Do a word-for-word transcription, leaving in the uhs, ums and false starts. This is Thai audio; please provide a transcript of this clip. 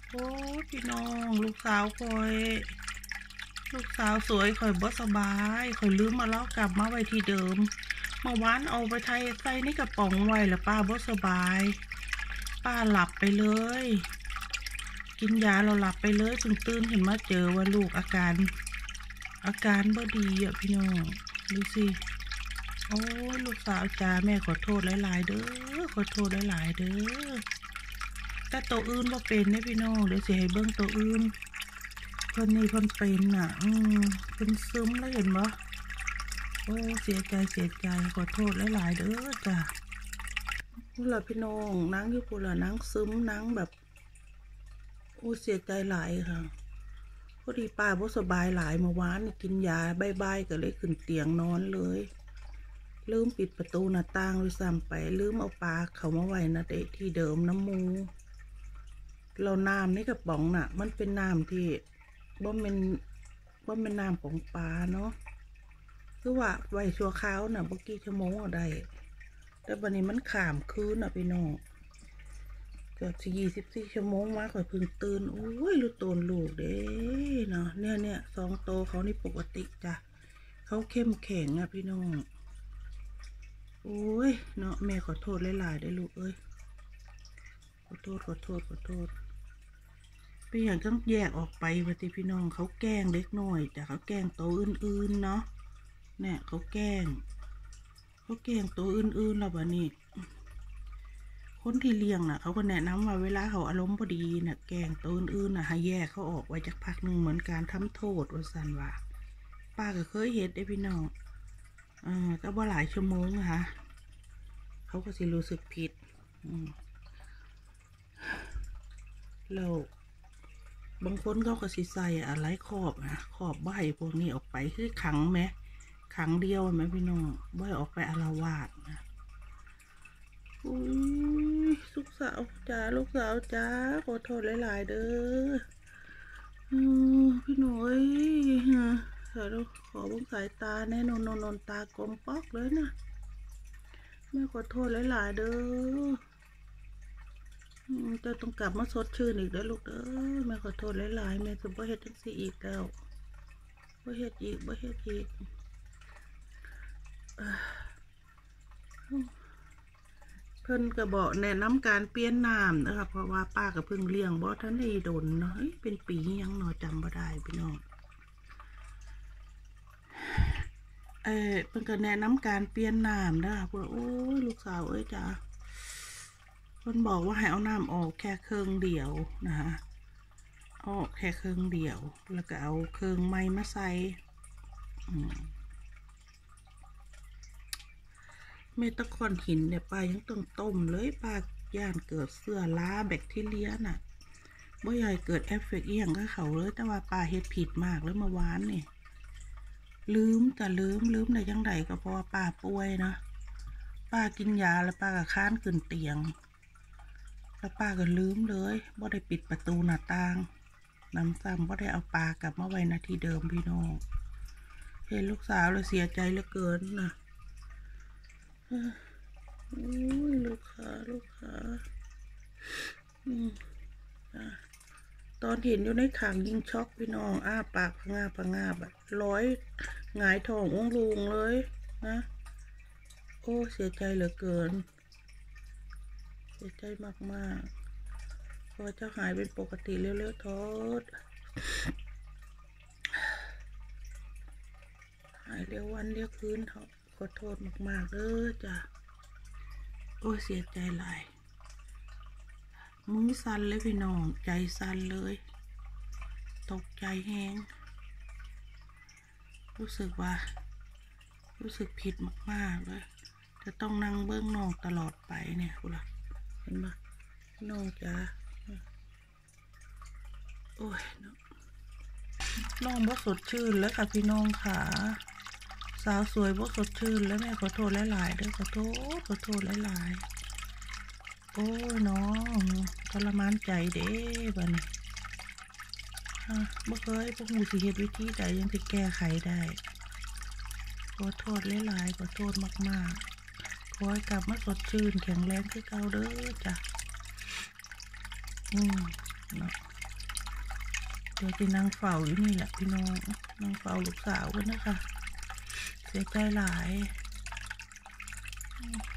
โอ้พี่น้องลูกสาวคอยลูกสาวสวยคอยบ่สบายคอยลืมมาแล้วกลับมาไว้ที่เดิมเมื่อวานเอาไปไทยใส่ในกระป๋องไว้แล้วป้าบ่สบายป้าหลับไปเลยกินยาเราหลับไปเลยตื่นตื่นเห็นมาเจอว่าลูกอาการอาการบ่ดีอ่ะพี่น้องดูสิโอ้ลูกสาวจ้าแม่ขอโทษหลายๆเด้อขอโทษหลายๆเด้อแต่ตัวอื่นบ่เป็นเนี่ยพี่น้องเดี๋ยวสิให้เบิ่งตัวอื่นคนนี้คนเป็นน่ะอืมเป็นซึมแล้วเห็นบ่โอ้เสียใจเสียใจขอโทษหลายๆเด้อจ้ะนี่แหละพี่น้องนั่งอยู่พูนละนั่งซึมนั่งแบบโอ้เสียใจหลายค่ะพอดีป้าบ่สบายหลายเมื่อวานกินยาบายๆก็เลยขึ้นเตียงนอนเลยลืมปิดประตูหน้าต่างเลยซ้ำไปลืมเอาปลาเขามาไว้นะเด็กที่เดิมน้ำมูเราน้ำนี่กระป๋องน่ะมันเป็นน้ำที่บ่เป็นบ่เป็นน้ำของปลาเนาะคือว่าไว้ชั่วคราวน่ะเมื่อกี้ชั่วโมงก็ได้แต่วันนี้มันข้ามคืนน่ะพี่น้องเกือบยี่สิบสี่ชั่วโมงมาข่อยเพิ่งตื่นโอ้ยลูกตูนลูกเด้เนาะเนี่ยเนี่ยสองโตเขานี่ปกติจ้ะเขาเข้มแข็งอ่ะพี่น้องโอ้ยเนาะแม่ขอโทษหลายๆได้ลูกเอ้ยขอโทษขอโทษขอโทษเป็นอย่างต้องแยกออกไปปฏิพี่น้องเขาแกล้งเล็กน้อยแต่เขาแกล้งโตอื่นๆเนาะเนี่ยเขาแกล้งเขาแกล้งโตอื่นๆแล้วบ้านี้คนที่เลี้ยงน่ะเขาก็แนะนำว่าเวลาเขาอารมณ์พอดีน่ะแกล้งโตอื่นๆน่ะให้แยกเขาออกไว้จากพักหนึ่งเหมือนการทำโทษว่าสันว่าป้าก็เคยเห็นได้พี่น้องอ่าก็ว่าหลายชั่วโมงนะคะเขาก็สิรู้สึกผิดแล้วบางคนเขาก็สิใส่อะไรขอบนะขอบใบพวกนี้ออกไปคือขังไหมขังเดียวไหมพี่น้องใบออกไปอาละวาดนะอุ้ยลูกสาวจ้าลูกสาวจ้าขอโทษหลายๆเด้ออือพี่หน่อยฮะเดี๋ยวขอบุ้งสายตาแน่นอนนอนตากลมป๊อกเลยนะแม่ขอโทษหลายๆเด้อจะต้องกลับมาสดชื่นอีกแล้วลูกเด้อแม่ขอโทษหลายๆแม่จะบ่เฮ็ดจังซี่อีกแล้วบ่เฮ็ดอีกบ่เฮ็ดอีกเพิ่นก็บอกแนะนำการเปลี่ยนน้ำนะครับเพราะว่าป้าก็เพิ่งเลี้ยงบ่ทันได้โดนเนาะเป็นปียังเนาะจำบ่ได้พี่น้องเออเพิ่นก็แนะนำการเปลี่ยนน้ำนะครับว่าโอ้ยลูกสาวเอ้ยจ้าเพิ่นบอกว่าให้เอาน้ำออกแค่เครื่องเดียวนะคะออกแค่เครื่องเดียวแล้วก็เอาเครื่องไม้มาใส่เมตะคอนหินเนี่ยป้ายังต้องต้มเลยป้าย่านเกิดเสื้อล้าแบคทีเรียน่ะบ่ใหญ่เกิดเอฟเฟกต์อีหยังก็เขาเลยแต่ว่าป้าเฮ็ดผิดมากเลยเมื่อวานนี่ลืมแต่ลืมลืมในยังไงก็เพราะว่าป้าป่วยนะป้ากินยาแล้วป้าก็ค้านขึ้นเตียงแล้วป้าก็ลืมเลยบ่ได้ปิดประตูหน้าต่างน้ำซ้ำบ่ได้เอาปลากลับมาไว้ณที่เดิมพี่น้องเห็นลูกสาวเลยเสียใจเหลือเกินนะลูกค้าลูกค้าตอนเห็นอยู่ในถังยิงช็อกพี่น้องอ้าปากพงาพงาแบบร้อยหงายท้ององลุงเลยนะโอ้เสียใจเหลือเกินเสียใจมากๆพอเจ้าหายเป็นปกติเร็วๆทอดหายเร็ววันเร็วคืนขอโทษมากๆเด้อจ้ะโอ้เสียใจหลายมือสั่นเลยพี่น้องใจสั่นเลยตกใจแห้งรู้สึกว่ารู้สึกผิดมากๆเลยจะต้องนั่งเบื้องนอกตลอดไปเนี่ยคุณล่ะเห็นปะน้องจ้าโอ้ยน้องบ่สดชื่นแล้วค่ะพี่น้องค่ะสาวสวยบ่สดชื่นแล้วแม่ขอโทษหลายๆเด้อขอโทษขอโทษหลายๆโอ้ยน้องทรมานใจเด้บ้านี้บ่เคยพวกหนูสิเหตุวิธีใดยังจะแก้ไขได้ขอโทษหลายๆขอโทษมากๆขอให้กลับมาสดชื่นแข็งแรงคือเก่าเด้อจ้ะอืมเนาะเดี๋ยวจะนั่งเฝ้าอยู่นี่แหละพี่น้องนั่งเฝ้าลูกสาวกันนะคะเสียใจหลาย